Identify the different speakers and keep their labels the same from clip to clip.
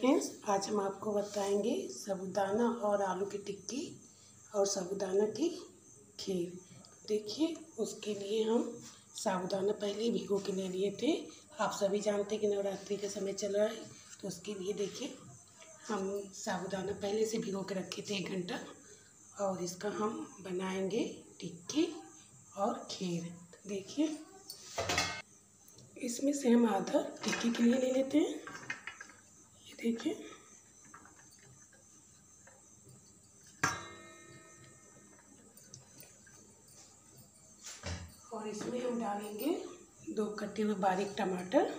Speaker 1: Friends, आज हम आपको बताएंगे साबूदाना और आलू की टिक्की और साबूदाना की खीर। देखिए, उसके लिए हम साबूदाना पहले भिगो के ले लिए थे। आप सभी जानते हैं कि नवरात्रि का समय चल रहा है, तो उसके लिए देखिए हम साबूदाना पहले से भिगो के रखे थे 1 घंटा, और इसका हम बनाएंगे टिक्की और खीर। देखिए, इसमें से हम आधा टिक्की के लिए ले लेते हैं। देखिए, और इसमें हम डालेंगे 2 कटे हुए बारीक टमाटर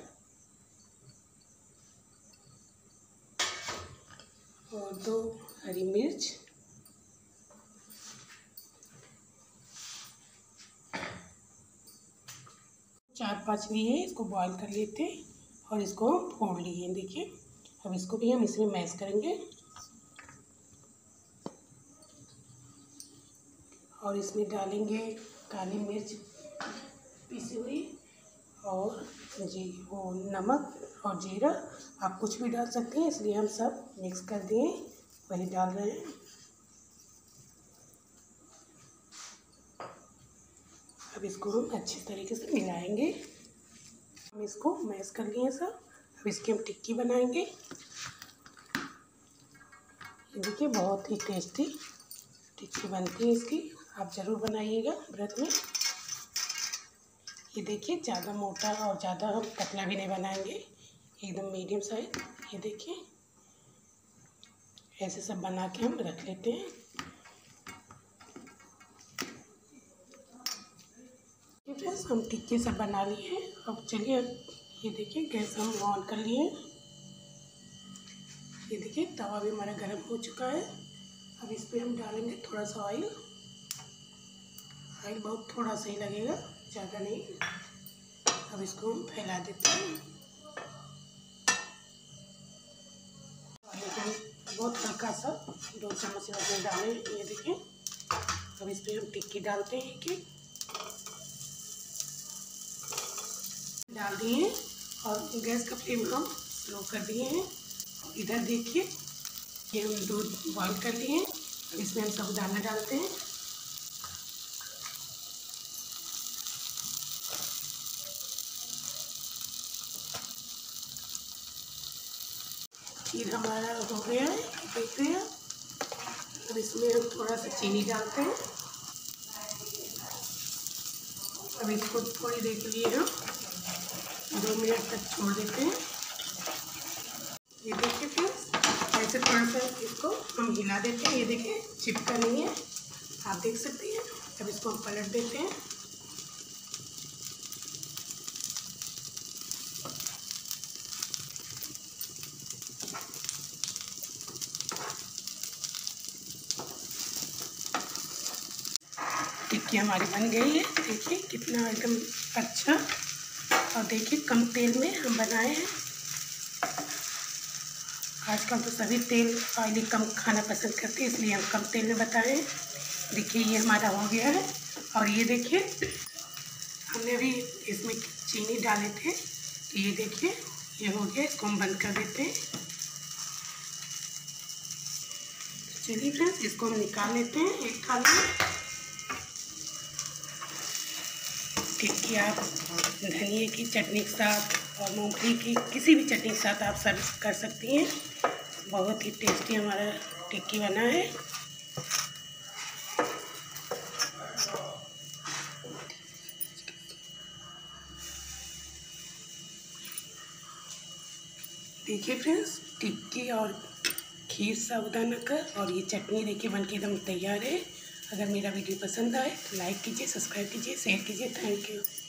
Speaker 1: और 2 हरी मिर्च, चार 5 लिए इसको बॉईल कर लेते हैं और इसको हम फोड़ लिए। देखिए, अब इसको भी हम इसमें मैश करेंगे और इसमें डालेंगे काली मिर्च पीसी हुई और वो नमक और जीरा। आप कुछ भी डाल सकते हैं, इसलिए हम सब मिक्स कर दिए, वही डाल रहे हैं। अब इसको हम अच्छी तरीके से मिलाएंगे। हम इसको मैश कर लिए सब। अब इसकी हम टिक्की बनाएंगे। ये देखिए, बहुत ही टेस्टी टिक्की बनती है इसकी। आप ज़रूर बनाइएगा व्रत में। ये देखिए, ज़्यादा मोटा और ज़्यादा हम पतला भी नहीं बनाएंगे, एकदम मीडियम साइज। ये देखिए, ऐसे सब बना के हम रख लेते हैं। फ्रेंड्स, हम टिक्की सब बना लिए हैं। अब चलिए, ये देखिए गैस हम ऑन कर लिए। ये देखिए, तवा भी हमारा गर्म हो चुका है। अब इस पर हम डालेंगे थोड़ा सा ऑयल। ऑयल बहुत थोड़ा सा ही लगेगा, ज़्यादा नहीं। अब इसको हम फैला देते हैं। बहुत हल्का सा 2 चम्मच लगभग डालें। ये देखिए, अब इस पर हम टिक्की डालते हैं कि डाल दिए और गैस का फ्लेम हम स्लो कर दिए हैं। इधर देखिए, ये हम दूध बॉईल कर लिए हैं। अब इसमें हम साबूदाना डालते हैं। खीर हमारा हो गया है, देखते हैं। अब इसमें हम थोड़ा सा चीनी डालते हैं। अब इसको थोड़ी देर के लिए हम 2 मिनट तक छोड़ देते हैं। ये देखिए फ्रेंड्स, ऐसे थोड़ा सा इसको हम हिला देते हैं। ये देखिए, चिपका नहीं है, आप देख सकते हैं। अब इसको हम पलट देते हैं। टिक्की हमारी बन गई है। देखिए कितना एकदम अच्छा, और देखिए कम तेल में हम बनाए हैं। आजकल तो सभी तेल ऑयली कम खाना पसंद करते हैं, इसलिए हम कम तेल में बताए हैं। देखिए, ये हमारा हो गया है। और ये देखिए, हमने भी इसमें चीनी डाले थे, तो ये देखिए ये हो गया। इसको हम बंद कर देते हैं। चलिए फ्रेंड्स, इसको हम निकाल लेते हैं एक थाली में। टिक्की आप धनिए की चटनी के साथ और मूंगफली की किसी भी चटनी के साथ आप सर्व कर सकती हैं। बहुत ही टेस्टी हमारा टिक्की बना है। देखिए फ्रेंड्स, टिक्की और खीर साबूदाना का और ये चटनी देखिए बन के एकदम तैयार है। अगर मेरा वीडियो पसंद आए तो लाइक कीजिए, सब्सक्राइब कीजिए, शेयर कीजिए। Thank you.